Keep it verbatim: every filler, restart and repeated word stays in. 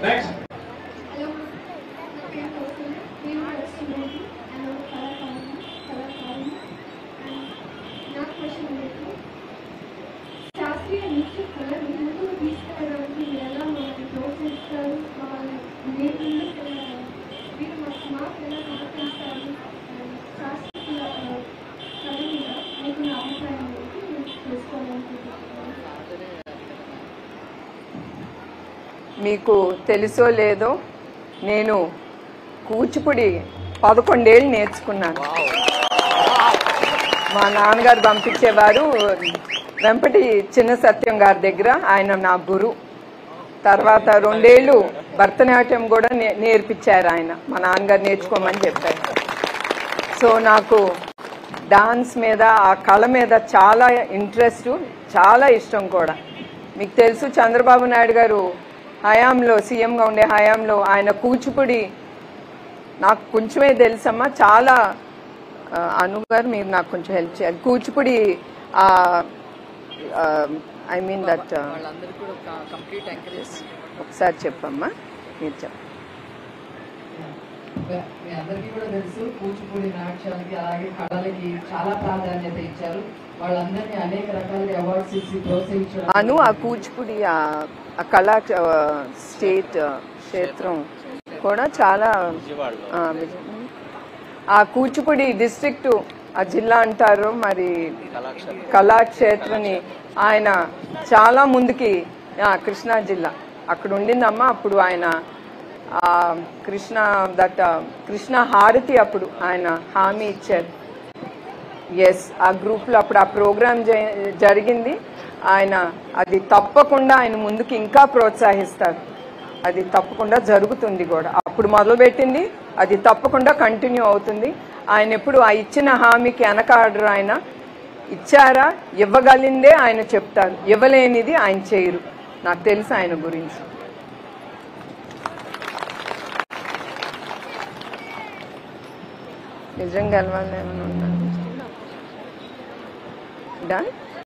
Next. మీకు తెలుసో లేదో నేను కూచిపూడి పదకొండేళ్ళు నేర్చుకున్నాను. మా నాన్నగారు పంపించేవారు వెంపటి చిన్న సత్యం గారి దగ్గర, ఆయన నా గురు. తర్వాత రెండేళ్ళు భరతనాట్యం కూడా నేర్పించారు ఆయన, మా నాన్నగారు నేర్చుకోమని చెప్పారు. సో నాకు డాన్స్ మీద, ఆ కళ మీద చాలా ఇంట్రెస్ట్, చాలా ఇష్టం కూడా. మీకు తెలుసు చంద్రబాబు నాయుడు గారు హయాంలో, సీఎంగా ఉండే హయాంలో ఆయన కూచిపూడి, నాకు కొంచెమే తెలుసమ్మా, చాలా అనుగారు మీరు నాకు కొంచెం హెల్ప్ చేయాలి. కూచిపూడి ఐ మీన్ దట్ ఒకసారి చెప్పమ్మా, మీరు చెప్ప. మీ అందరికీ కూడా తెలుసు కూచిపూడి నాట్యానికి అలాగే కళలకి చాలా ప్రాధాన్యత ఇచ్చారు. వాళ్ళందరినీ అనేక రకాలుగా అవార్డ్స్ ఇచ్చి ప్రోత్సహించడం. అను ఆ కూచిపూడి ఆ కళా స్టేట్ క్షేత్రం కూడా చాలా, ఆ కూచిపూడి డిస్ట్రిక్ట్ ఆ జిల్లా అంటారు మరి, కళాక్షేత్రని ఆయన చాలా ముందుకి, కృష్ణా జిల్లా అక్కడ ఉండిందమ్మా. అప్పుడు ఆయన కృష్ణ దట్ కృష్ణ హారతి అప్పుడు ఆయన హామీ ఇచ్చారు. ఎస్, ఆ గ్రూప్లో అప్పుడు ఆ ప్రోగ్రాం జరిగింది. ఆయన అది తప్పకుండా ఆయన ముందుకు ఇంకా ప్రోత్సహిస్తారు. అది తప్పకుండా జరుగుతుంది కూడా. అప్పుడు మొదలుపెట్టింది అది తప్పకుండా కంటిన్యూ అవుతుంది. ఆయన ఎప్పుడు ఆ ఇచ్చిన హామీకి వెనకాడరు. ఆయన ఇచ్చారా, ఇవ్వగలిందే ఆయన చెప్తారు, ఇవ్వలేనిది ఆయన చేయరు. నాకు తెలుసు ఆయన గురించి. నిజంగా గెలవాలని ఏమైనా ఉందా? డన్.